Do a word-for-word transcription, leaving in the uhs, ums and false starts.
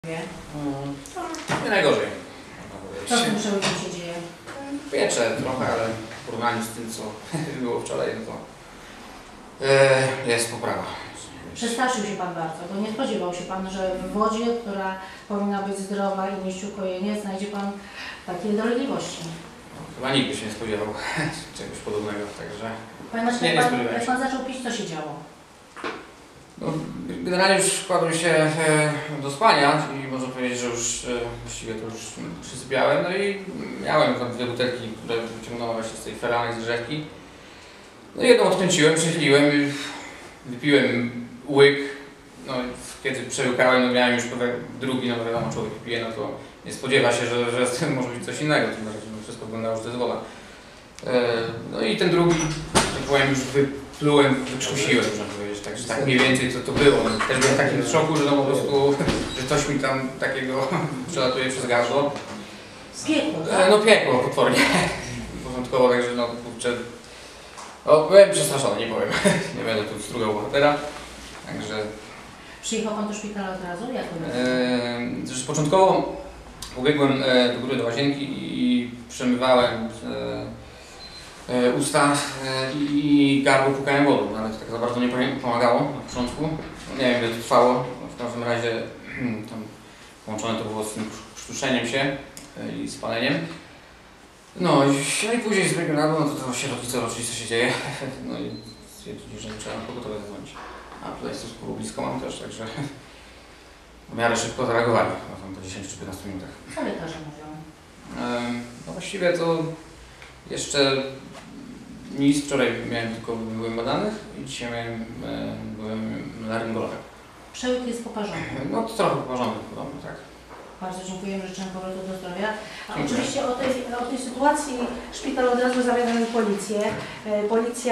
Hmm, nie najgorzej. Co w tym przełyku się dzieje? Piecze trochę, ale w porównaniu z tym, co było wczoraj, no to e, jest poprawa. Przestraszył się Pan bardzo, bo nie spodziewał się Pan, że w wodzie, która powinna być zdrowa i nieść ukojenie, znajdzie Pan takie dolegliwości. No, chyba nigdy się nie spodziewał czegoś podobnego, także Panie Marcinie, nie, nie jak, pan, spodziewałem jak się. Pan zaczął pić, co się działo? No, generalnie już kładłem się e, do spania i można powiedzieć, że już e, właściwie to już przysypiałem. No i miałem tam dwie butelki, które wyciągnąłem właśnie z tej feralnej zgrzewki. No jedną odkręciłem, przechyliłem i wypiłem łyk. No i kiedy przełykałem, no miałem już drugi, no wiadomo, człowiek pije, no to nie spodziewa się, że, że z tym może być coś innego, tym bardziej, że wszystko wyglądało, że to jest woda. E, no i ten drugi, tak powiem, już wyplułem, wykrztusiłem, można powiedzieć, także tak mniej więcej co to było. No, też byłem w takim szoku, że no po prostu, że coś mi tam takiego przelatuje przez gardło. Piekło, E, no piekło, potwornie. Początkowo, także no kurczę, no byłem przestraszony, nie powiem. Nie będę tu strugał bohatera, także... Przyjechał Pan do szpitala od razu? Jak to E, zresztą początkowo pobiegłem e, do góry, do łazienki i przemywałem e, e, usta e, i gardło płukałem wodą, ale to tak za bardzo nie pomagało na początku. Nie wiem, ile to trwało, w każdym razie hmm, tam połączone to było z tym krztuszeniem się e, i spaleniem. No i, no i później zbiegłem na dół, no to, to się rodzice oczywiście co się dzieje, no i stwierdzili, że trzeba na pogotowie zadzwonić. A tutaj stosunkowo blisko mam też, także w miarę szybko zareagowali, no po dziesięciu czy piętnastu minutach. Co lekarze mówią? No właściwie to jeszcze nic, wczoraj miałem tylko byłem badanych i dzisiaj miałem, byłem laryngologiem. Przełyk jest poparzony. No to trochę porządek podobno, tak. Bardzo dziękujemy, życzymy powrotu do zdrowia. A Dziękuję. oczywiście o tej, o tej sytuacji szpital od razu zawiadomił policję. Policja